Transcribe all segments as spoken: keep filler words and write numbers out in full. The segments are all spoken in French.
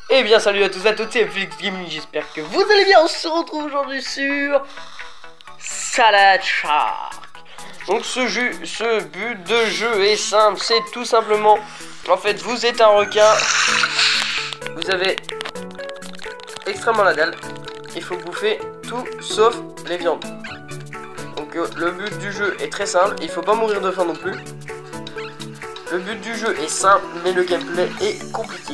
Eh bien salut à tous et à toutes, c'est Felix Gaming, j'espère que vous allez bien. On se retrouve aujourd'hui sur Salad Shark. Donc ce jeu, ce but de jeu est simple, c'est tout simplement, en fait vous êtes un requin, vous avez extrêmement la dalle, il faut bouffer tout sauf les viandes. Donc euh, le but du jeu est très simple, il faut pas mourir de faim non plus. Le but du jeu est simple, mais le gameplay est compliqué.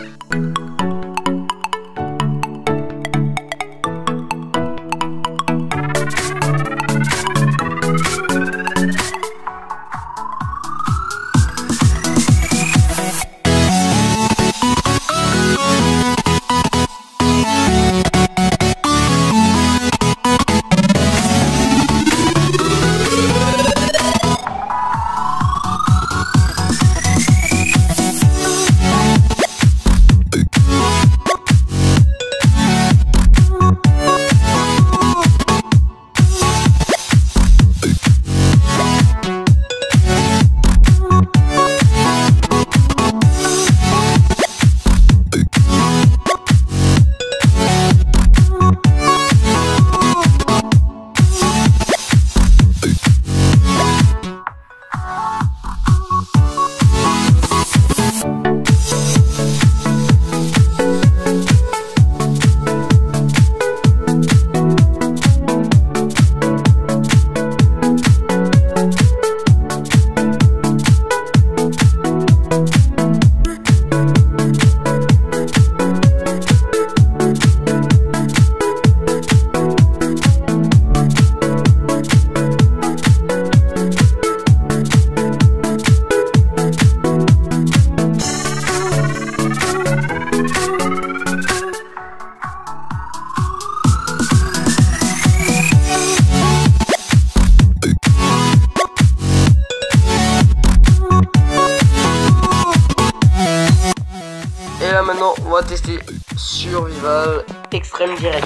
Et là maintenant on va tester Survival Extrême Direct.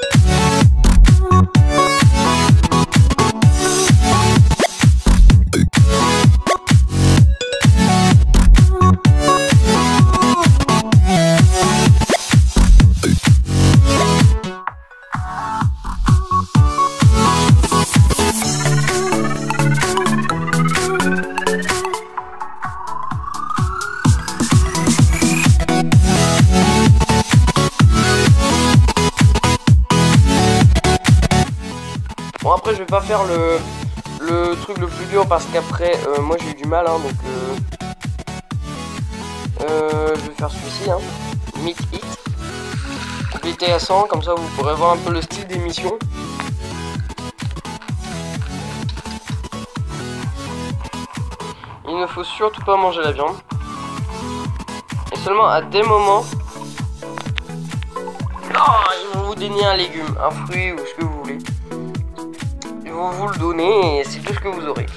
Bon après je vais pas faire le, le truc le plus dur parce qu'après euh, moi j'ai eu du mal hein, donc euh, euh, je vais faire celui-ci hein. Meet It. Complété à cent, comme ça vous pourrez voir un peu le style d'émission. Il ne faut surtout pas manger la viande. Et seulement à des moments. Oh, ils vont vous donner un légume, un fruit ou ce que vous voulez. Vous vous le donnez et c'est tout ce que vous aurez.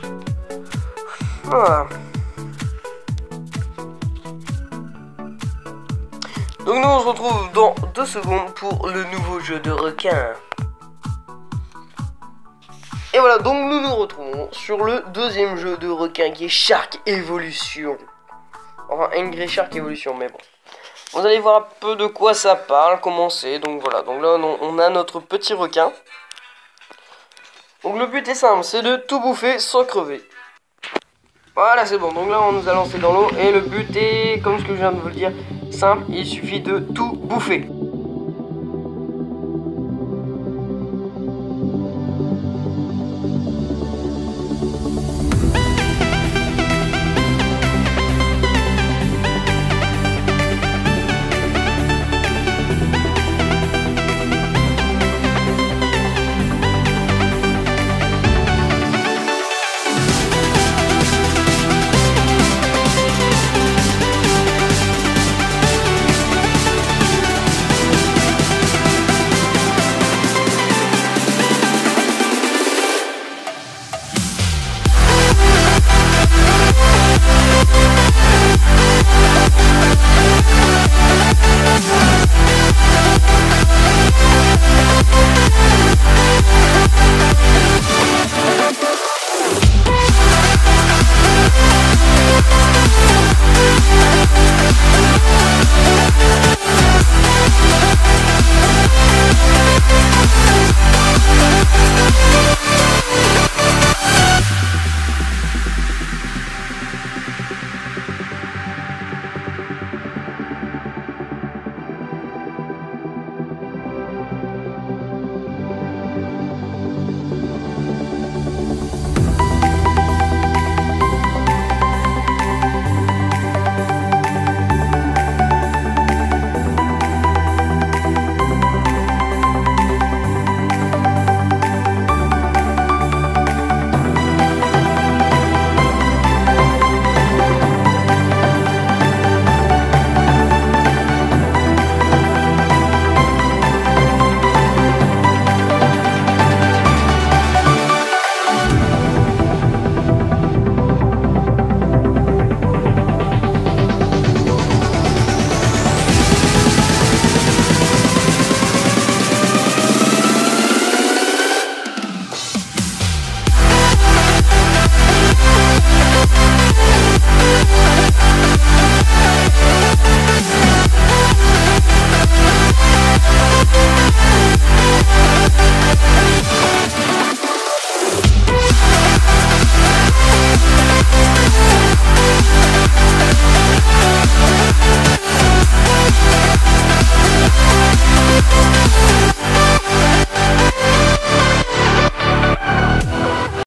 Voilà. Donc nous on se retrouve dans deux secondes pour le nouveau jeu de requin. Et voilà, donc nous nous retrouvons sur le deuxième jeu de requin qui est Shark Evolution. Enfin Angry Shark Evolution, mais bon. Vous allez voir un peu de quoi ça parle, comment c'est. Donc voilà, donc là on, on a notre petit requin. Donc le but est simple, c'est de tout bouffer sans crever. Voilà, c'est bon. Donc là, on nous a lancé dans l'eau. Et le but est, comme ce que je viens de vous le dire, simple. Il suffit de tout bouffer.